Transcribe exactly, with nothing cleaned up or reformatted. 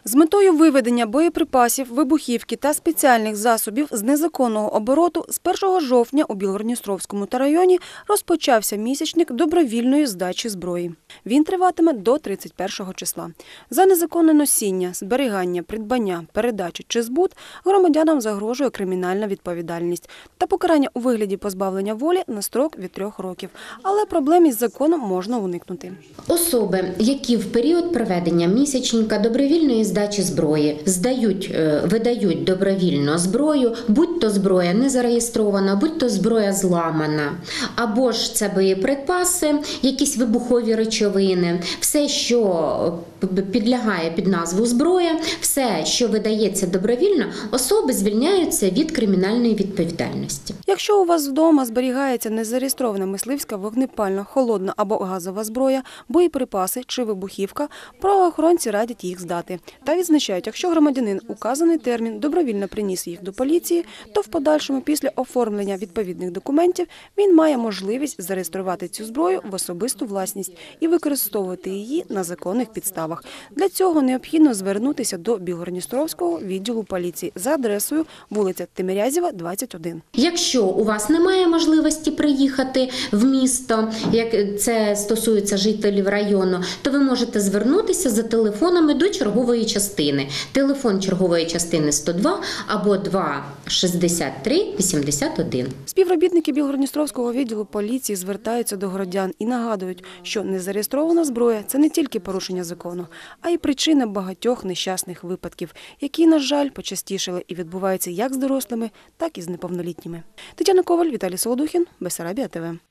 З метою виведення боєприпасів, вибухівки та спеціальних засобів з незаконного обороту з першого жовтня у Білгород-Дністровському районі розпочався місячник добровільної здачі зброї. Він триватиме до тридцять першого числа. За незаконне носіння, зберігання, придбання, передачу чи збут громадянам загрожує кримінальна відповідальність та покарання у вигляді позбавлення волі на строк від трьох років. Але проблем із законом можна уникнути. Особи, які в період проведення місячника добровільної здачі зброї здають, видають добровільно зброю, будь-то зброя не зареєстрована, будь-то зброя зламана, або ж це боєприпаси, якісь вибухові речовини, все, що підлягає під назву зброя, все, що видається добровільно, особи звільняються від кримінальної відповідальності. Якщо у вас вдома зберігається незареєстрована мисливська, вогнепальна, холодна або газова зброя, боєприпаси чи вибухівка, правоохоронці радять їх здати. Та відзначають, якщо громадянин указаний термін добровільно приніс їх до поліції, то в подальшому після оформлення відповідних документів він має можливість зареєструвати цю зброю в особисту власність і використовувати її на законних підставах. Для цього необхідно звернутися до Білгород-Дністровського відділу поліції за адресою вулиця Тимирязєва, двадцять один. Якщо у вас немає можливості приїхати в місто, як це стосується жителів району, то ви можете звернутися за телефонами до чергової частини. Телефон чергової частини сто два або два шістдесят три вісімдесят один. Співробітники Білгород-Дністровського відділу поліції звертаються до городян і нагадують, що незареєстрована зброя – це не тільки порушення закону, а й причина багатьох нещасних випадків, які, на жаль, почастішали і відбуваються як з дорослими, так і з неповнолітніми. Тетяна Коваль, Віталій Солодухін, Бессарабія ТВ.